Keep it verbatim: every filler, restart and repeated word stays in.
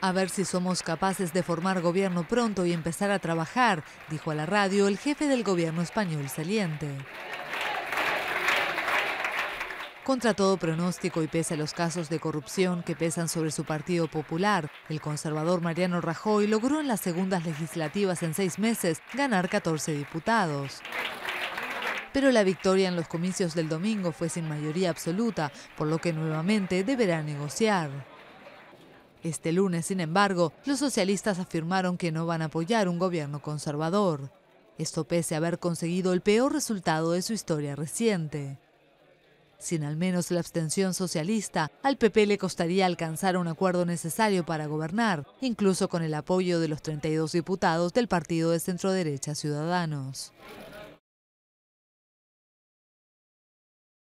A ver si somos capaces de formar gobierno pronto y empezar a trabajar, dijo a la radio el jefe del gobierno español saliente. Contra todo pronóstico y pese a los casos de corrupción que pesan sobre su Partido Popular, el conservador Mariano Rajoy logró en las segundas legislativas en seis meses ganar catorce diputados. Pero la victoria en los comicios del domingo fue sin mayoría absoluta, por lo que nuevamente deberá negociar. Este lunes, sin embargo, los socialistas afirmaron que no van a apoyar un gobierno conservador. Esto pese a haber conseguido el peor resultado de su historia reciente. Sin al menos la abstención socialista, al P P le costaría alcanzar un acuerdo necesario para gobernar, incluso con el apoyo de los treinta y dos diputados del partido de centroderecha Ciudadanos.